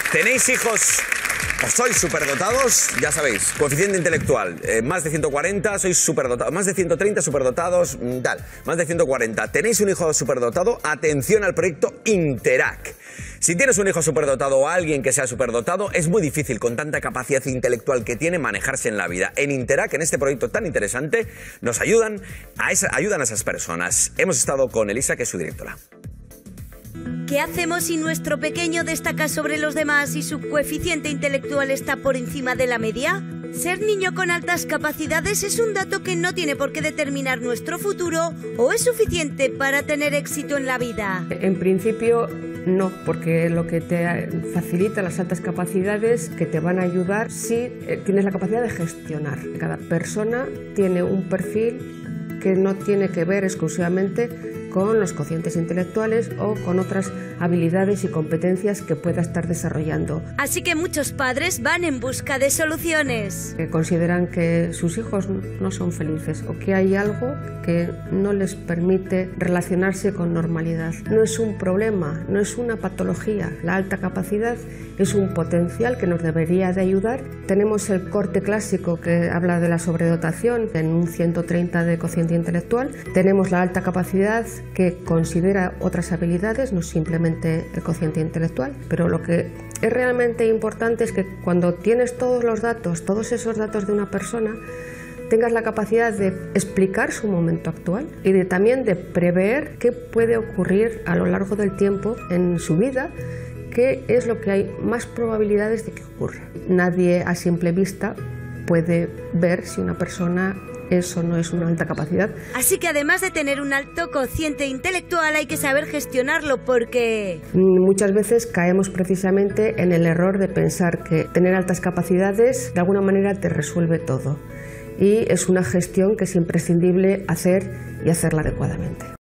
¿Tenéis hijos o sois superdotados? Ya sabéis, coeficiente intelectual, más de 140, sois superdotados, más de 130 superdotados, tal, más de 140. ¿Tenéis un hijo superdotado? Atención al proyecto Interac. Si tienes un hijo superdotado o alguien que sea superdotado, es muy difícil con tanta capacidad intelectual que tiene manejarse en la vida. En Interac, en este proyecto tan interesante, nos ayudan a esas personas. Hemos estado con Elisa, que es su directora. ¿Qué hacemos si nuestro pequeño destaca sobre los demás y su coeficiente intelectual está por encima de la media? ¿Ser niño con altas capacidades es un dato que no tiene por qué determinar nuestro futuro o es suficiente para tener éxito en la vida? En principio no, porque lo que te facilita las altas capacidades que te van a ayudar si tienes la capacidad de gestionar. Cada persona tiene un perfil que no tiene que ver exclusivamente con los cocientes intelectuales o con otras habilidades y competencias que pueda estar desarrollando. Así que muchos padres van en busca de soluciones. Consideran que sus hijos no son felices o que hay algo que no les permite relacionarse con normalidad. No es un problema, no es una patología. La alta capacidad es un potencial que nos debería de ayudar. Tenemos el corte clásico que habla de la sobredotación en un 130 de cociente intelectual. Tenemos la alta capacidad que considera otras habilidades, no simplemente el cociente intelectual, pero lo que es realmente importante es que cuando tienes todos los datos, todos esos datos de una persona, tengas la capacidad de explicar su momento actual y también de prever qué puede ocurrir a lo largo del tiempo en su vida, qué es lo que hay más probabilidades de que ocurra. Nadie a simple vista puede ver si una persona es o no es una alta capacidad. Así que además de tener un alto cociente intelectual hay que saber gestionarlo porque... Muchas veces caemos precisamente en el error de pensar que tener altas capacidades de alguna manera te resuelve todo. Y es una gestión que es imprescindible hacer y hacerla adecuadamente.